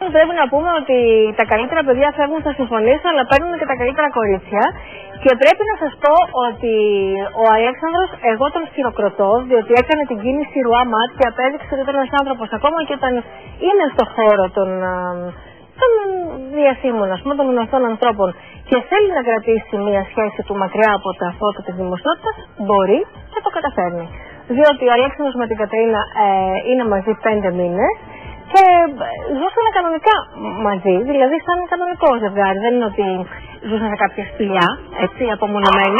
Πρέπει να πούμε ότι τα καλύτερα παιδιά φεύγουν στα συμφωνήσω, αλλά παίρνουν και τα καλύτερα κορίτσια. Και πρέπει να σας πω ότι ο Αλέξανδρος, εγώ τον χειροκροτώ, διότι έκανε την κίνηση ρουά μάτ και απέδειξε ότι ήταν ένας άνθρωπος ακόμα και όταν είναι στο χώρο των διασύμων, ας πούμε, των γνωστών ανθρώπων και θέλει να κρατήσει μια σχέση του μακριά από τα φώτα της δημοσιότητας, μπορεί και το καταφέρνει. Διότι ο Αλέξανδρος με την Κατερίνα είναι μαζί 5 μήνες. Και ζούσαν κανονικά μαζί, δηλαδή σαν κανονικό ζευγάρι. Δεν είναι ότι ζούσαν σε κάποια σπηλιά, έτσι, απομονωμένοι.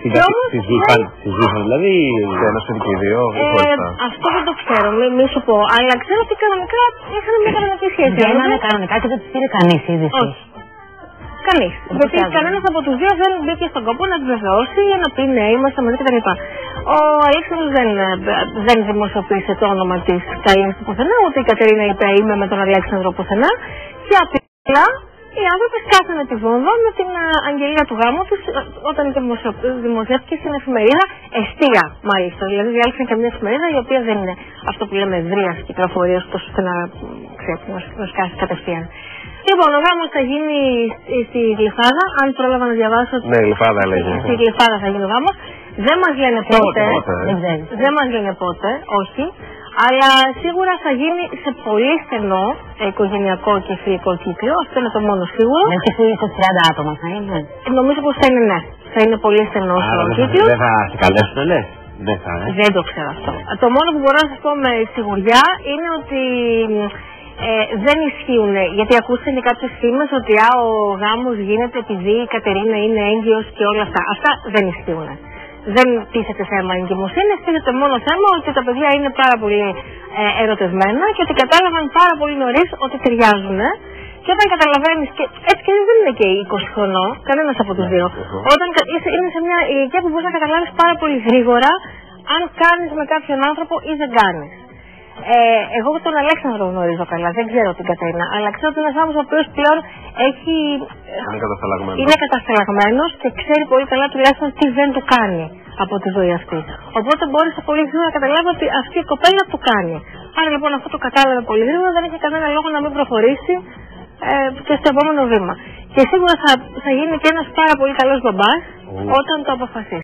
Τις ζούσαν δηλαδή σε ένα σπιτίδιο, αυτό δεν το ξέρω, μη σου πω. Αλλά ξέρω ότι κανονικά είχαν μια κανονική σχέση. Γίνανε κανονικά και δεν τους πήρε κανείς είδηση. Κανείς. Γιατί κανένας από τους δύο δεν μπήκε στον κόπο να επιβεβαιώσει για να πει ναι, είμαστε μαζί κτλ. Ο Αλέξανδρος δεν δημοσιοποίησε το όνομα της Κατερίνας πουθενά, ούτε η Κατερίνα είπε είμαι με τον Αλέξανδρο πουθενά. Και απλά οι άνθρωποι σκάσανε τη βόμβα με την αγγελία του γάμου τους όταν δημοσιεύτηκε στην εφημερίδα Εστία, μάλιστα. Δηλαδή διάλεξαν και μια εφημερίδα η οποία δεν είναι αυτό που λέμε ευρείας κυκλοφορίας, τόσο ώστε να σκάσει κατευθείαν. Λοιπόν, ο γάμος θα γίνει στη Γλυφάδα, αν πρόλαβα να διαβάσω. Ναι, Γλυφάδα λέγεται. Στη Γλυφάδα θα γίνει ο γάμος. Δεν μας λένε πότε. Δεν μας λένε πότε, όχι. Αλλά σίγουρα θα γίνει σε πολύ στενό οικογενειακό και φιλικό κύκλο. Αυτό είναι το μόνο σίγουρο. Και σε 30 άτομα θα είναι. Νομίζω πως θα είναι ναι. Θα είναι πολύ στενό ο κύκλο. Δεν θα σε καλέσουν, ναι. Δεν το ξέρω αυτό. Το μόνο που μπορώ να σας πω με σιγουριά είναι ότι δεν ισχύουν, γιατί ακούστηκαν και κάποιες φήμες ότι ο γάμος γίνεται επειδή η Κατερίνα είναι έγκυος και όλα αυτά. Αυτά δεν ισχύουν. Δεν τίθεται θέμα εγκυμοσύνης, τίθεται μόνο θέμα ότι τα παιδιά είναι πάρα πολύ ερωτευμένα και ότι κατάλαβαν πάρα πολύ νωρίς ότι ταιριάζουν. Και όταν καταλαβαίνεις, και έτσι και δεν είναι και 20 χρονών, κανένας από τους δύο. Όταν είναι σε μια ηλικία που μπορείς να καταλάβεις πάρα πολύ γρήγορα αν κάνεις με κάποιον άνθρωπο ή δεν κάνεις. Εγώ τον Αλέξανδρο γνωρίζω καλά, δεν ξέρω την Κατερίνα, αλλά ξέρω ότι είναι ένας άνθρωπος ο οποίος πλέον είναι κατασταλαγμένος και ξέρει πολύ καλά τουλάχιστον τι δεν του κάνει από τη ζωή αυτή. Οπότε μπορείς πολύ γρήγορα να καταλάβει ότι αυτή η κοπέλα του κάνει. Άρα λοιπόν αυτό το κατάλαβε πολύ γρήγορα, δεν έχει κανένα λόγο να μην προχωρήσει και στο επόμενο βήμα. Και σίγουρα θα γίνει και ένας πάρα πολύ καλός μπαμπάς όταν το αποφασίσει.